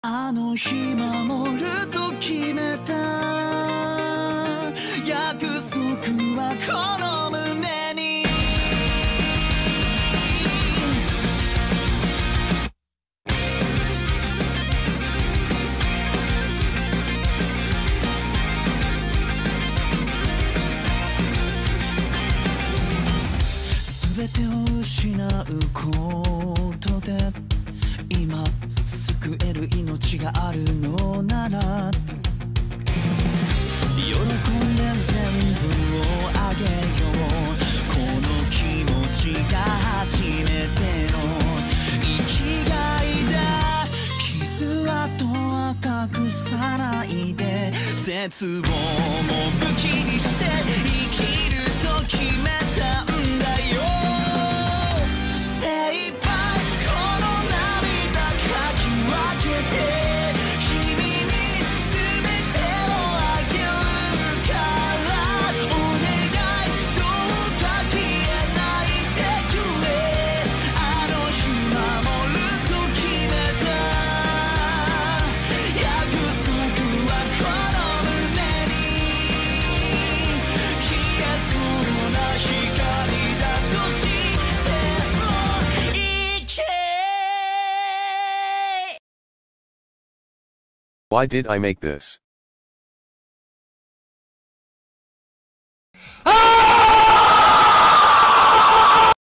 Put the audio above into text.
あの日守ると決めた約束はこの胸に全てを失うことで今救える命があるのなら喜んで全部をあげようこの気持ちが初めての生きがいだ傷跡は隠さないで絶望も武器にして生きると決めたんだよ精一杯この涙かき分けて君に全てをあげるからお願いどうか消えないでくれあの日守ると決めた約束はこの胸に消えそうな光だとしてもいけ Why did I make this?